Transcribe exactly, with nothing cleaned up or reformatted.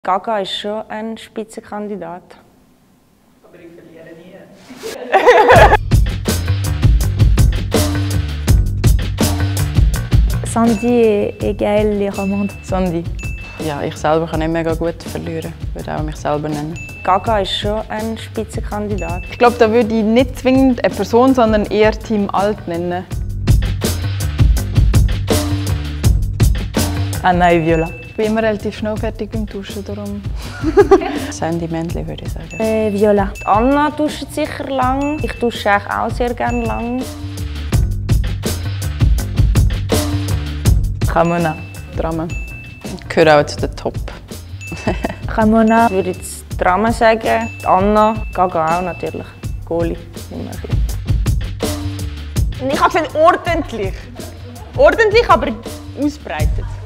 Gaga ist schon ein Spitzenkandidat. Aber ich verliere nie. Sandy et Gaëlle, les Romandes. Sandy. Ja, ich selber kann nicht mega gut verlieren. Ich würde auch mich selber nennen. Gaga ist schon ein Spitzenkandidat. Ich glaube, da würde ich nicht zwingend eine Person, sondern eher Team Alt nennen. Anna et Viola. Ich bin immer relativ schnell fertig beim Duschen, darum. Sandy Männli würde ich sagen. Äh, Viola. Die Anna duscht sicher lang. Ich dusche eigentlich auch sehr gerne lang. Ramona. Drama. Ich gehöre auch zu den Top. Ramona. Ich würde jetzt Drama sagen. Die Anna, Gaga auch natürlich. Goli. Immer ein bisschen. Ich habe es ordentlich. Ordentlich, aber ausbreitet.